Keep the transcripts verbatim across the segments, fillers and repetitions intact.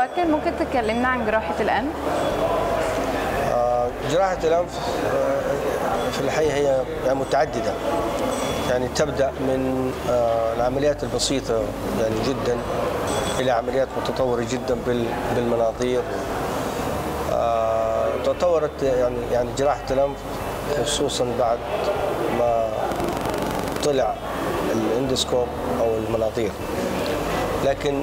فواكن، ممكن تكلمنا عن جراحة الأنف؟ آه، جراحة الأنف آه، في الحقيقة هي يعني متعددة، يعني تبدأ من آه، العمليات البسيطة يعني جدا إلى عمليات متطورة جدا بالمناظير. آه، تطورت يعني يعني جراحة الأنف خصوصا بعد ما طلع الاندوسكوب أو المناظير، لكن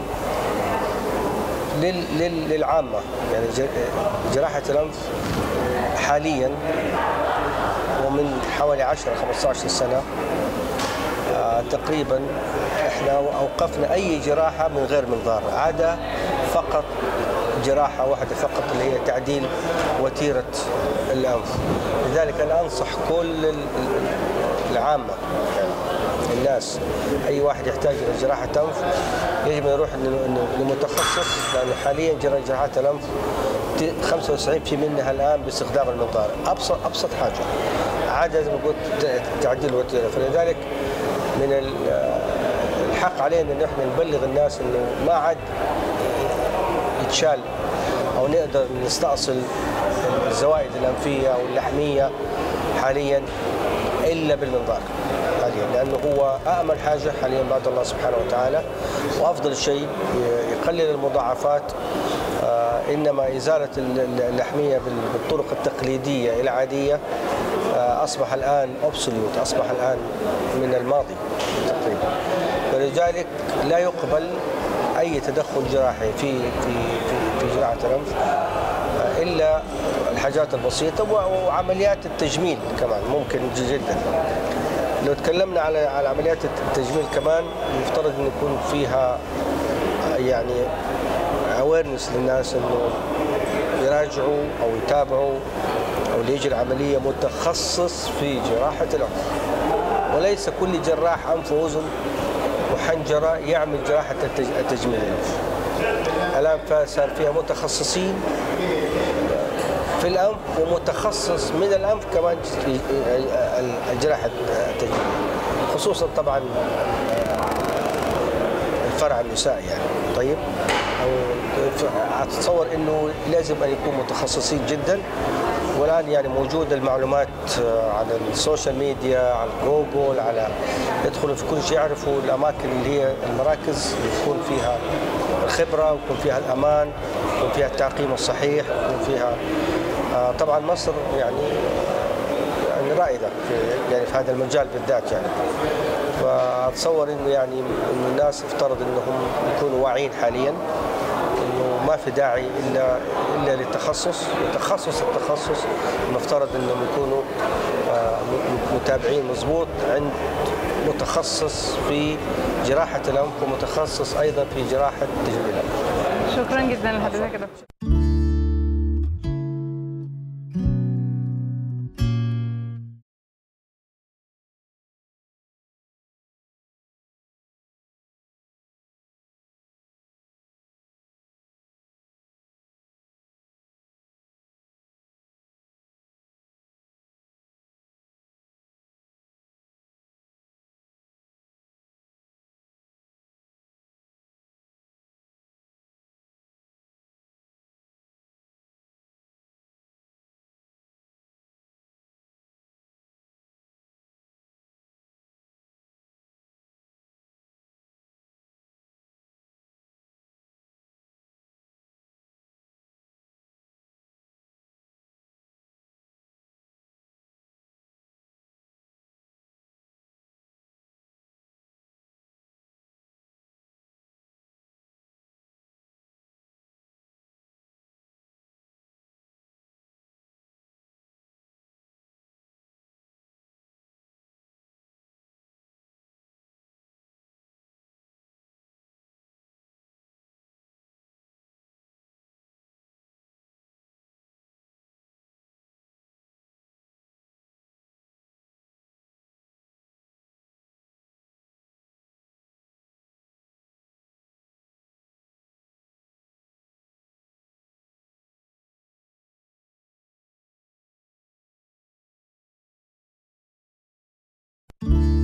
للعامة يعني جراحة الأنف حاليا ومن حوالي عشرة خمسة عشر سنة آه تقريبا احنا اوقفنا اي جراحة من غير منظار، عدا فقط جراحة واحدة فقط اللي هي تعديل وتيرة الأنف. لذلك أنا أنصح كل العامة يعني الناس، أي واحد يحتاج إلى جراحة أنف يجب أن يروح لمتخصص، لأن حاليا جراحات الأنف خمسة وتسعين بالمئة منها الآن باستخدام المنظار، أبسط أبسط حاجة، عادة زي ما قلت تعديل وتيرة. فلذلك من الحق علينا إن احنا نبلغ الناس إنه ما عاد يتشال أو نقدر نستأصل الزوائد الأنفية أو اللحمية حاليا إلا بالمنظار حاليا، لأنه هو أأمن حاجة حاليا بعد الله سبحانه وتعالى، وأفضل شيء يقلل المضاعفات. آه إنما إزالة اللحمية بالطرق التقليدية العادية آه أصبح الآن أوبسوليوت، أصبح الآن من الماضي تقريبا. ولذلك لا يقبل أي تدخل جراحي في في في, في جراحة الأنف آه إلا الحاجات البسيطة، وعمليات التجميل كمان ممكن جدا. لو تكلمنا على على عمليات التجميل كمان يفترض أن يكون فيها يعني اويرنس للناس انه يراجعوا او يتابعوا او اللي يجي العمليه متخصص في جراحه الانف، وليس كل جراح انف واذن وحنجره يعمل جراحه التجميل الانف. الان صار فيها متخصصين في الانف ومتخصص من الانف كمان جراحه التجميل، خصوصا طبعا الفرع النسائي يعني. طيب اتصور انه لازم ان يكون متخصصين جدا، والان يعني موجود المعلومات على السوشيال ميديا، على جوجل، على يدخلوا في كل شيء، يعرفوا الاماكن اللي هي المراكز اللي يكون فيها الخبره ويكون فيها الامان ويكون فيها التعقيم الصحيح ويكون فيها طبعا مصر يعني يعني رائده في يعني في هذا المجال بالذات يعني. فاتصور انه يعني انه الناس افترض انهم يكونوا واعيين حاليا انه ما في داعي الا الا للتخصص، وتخصص التخصص المفترض انهم يكونوا متابعين مضبوط عند متخصص في جراحه الانف ومتخصص ايضا في جراحه تجميل الانف. شكرا جدا لحضرتك يا دكتور. you